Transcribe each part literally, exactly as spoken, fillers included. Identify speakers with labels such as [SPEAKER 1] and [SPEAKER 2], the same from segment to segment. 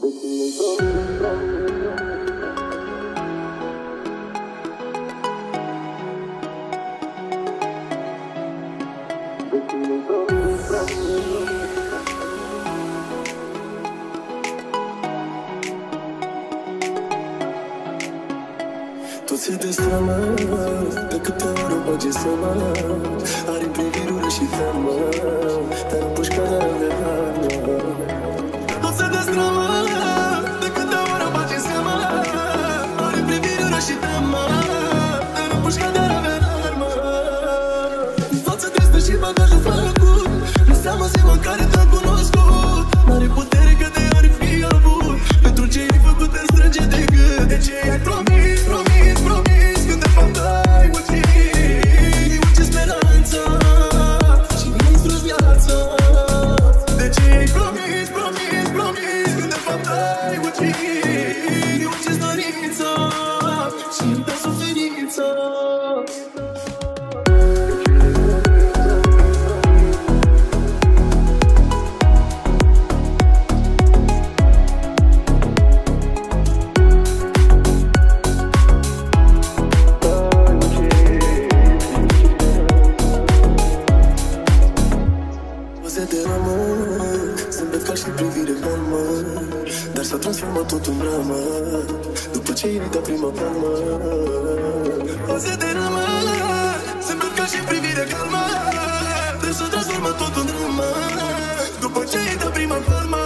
[SPEAKER 1] Tot se destramă, de câte ori o bagi seama. Are priviri ură și teamă, dar împușcarea de armă. Tot se destramă, de câte ori o bagi seama. Are priviri ură și teamă, dar împușcarea de armă. Față tristă și bagajul făcut, nu seamă ziua în care te-am cunoscut. N-are putere că te ori fi avut, pentru ce ai făcut te strânge de gât. De ce ai promis, promis, promis, când de fapt ai ucis, ucis speranța și mi-ai distrus viața. De ce ai promis, promis, promis, când de fapt ai ucis, ucis dorința și îmi dai suferința. Zâmbet ca și privire calmă, dar s-a transformat tot în dramă după ce ai dat prima palmă. Poze de ramă, zâmbet ca și privire calmă, dar s-a transformat tot în dramă după ce ai dat prima palmă.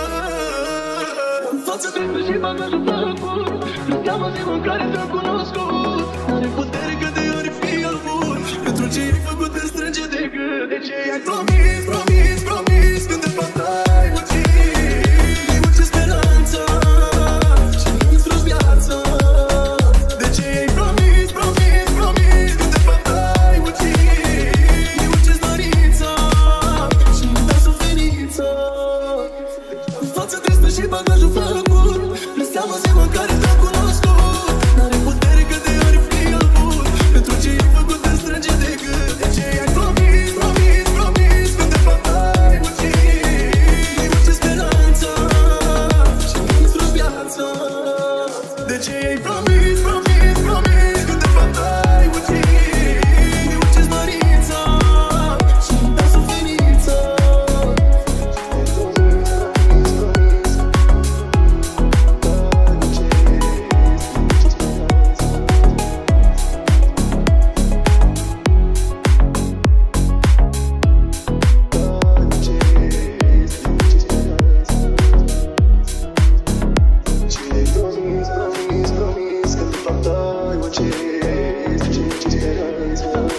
[SPEAKER 1] Față tristă și bagajul făcut, nu cheamă ziua în care te-am cunoscut. N-are putere că de ori fi avut, pentru ce ai făcut te strânge de gât. De ce ai promis, promis, promis, când de fapt ai ucis, ucis speranța și mi-ai distrus viața. De ce ai promis, promis, promis, când de fapt ai ucis, ucis dorința și îmi dai suferința. Față tristă și bagajul făcut, nu seamă ziua în care te-am cunoscut. N-are putere că de ori fi avut, pentru ce ai făcut te strânge de gât. De ce ai promis, promis, promis, când de fapt ai ucis, ucis speranța și mi-ai distrus viața. De ce ai promis, promis, promis, când de fapt ai ucis, ucis dorința și îmi dai suferința. Promis, promis, când de fapt ai ucis, ucis speranța.